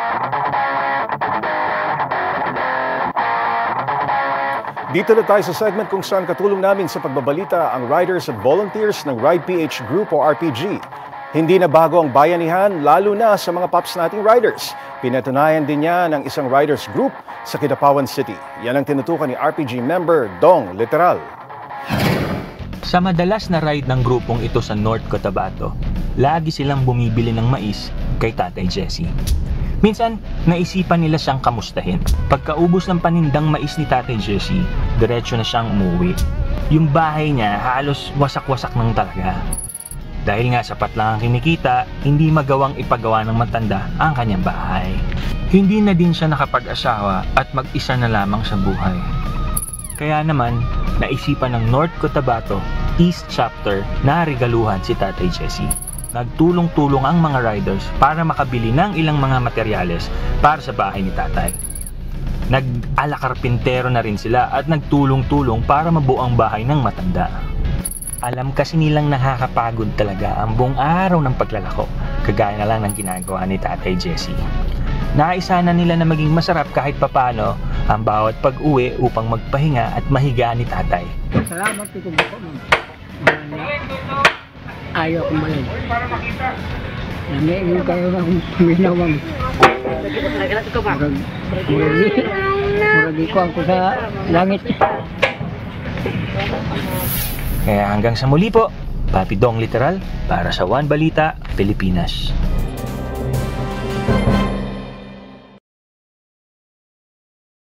Dito na tayo sa segment kung saan katulong namin sa pagbabalita ang riders at volunteers ng Ride PH Group o RPG. Hindi na bago ang bayanihan, lalo na sa mga paps nating riders. Pinatunayan din niya ng isang riders group sa Kidapawan City. Yan ang tinutukan ni RPG member Dong Literal. Sa madalas na ride ng grupong ito sa North Cotabato, lagi silang bumibili ng mais kay Tatay Jesse. Minsan, naisipan nila siyang kamustahin. Pagkaubos ng panindang mais ni Tatay Jesse, diretso na siyang umuwi. Yung bahay niya halos wasak-wasak nang talaga. Dahil nga sapat lang ang kinikita, hindi magawang ipagawa ng matanda ang kanyang bahay. Hindi na din siya nakapag-asawa at mag-isa na lamang sa buhay. Kaya naman, naisipan ng North Cotabato East Chapter na regaluhan si Tatay Jesse. Nagtulong-tulong ang mga riders para makabili ng ilang mga materyales para sa bahay ni Tatay. Nag-alakarpintero na rin sila at nagtulong-tulong para mabuo ang bahay ng matanda. Alam kasi nilang nakakapagod talaga ang buong araw ng paglalako, kagaya na lang ng ginagawa ni Tatay Jesse. Naisa na nila na maging masarap kahit papano ang bawat pag-uwi upang magpahinga at mahiga ni Tatay. Salamat ito po, ma'am. Ayaw ko malag. Namiin kayo ng minawang. Muragi ko ako sa langit. Kaya hanggang sa muli po, Papi Dong Literal para sa One Balita, Pilipinas.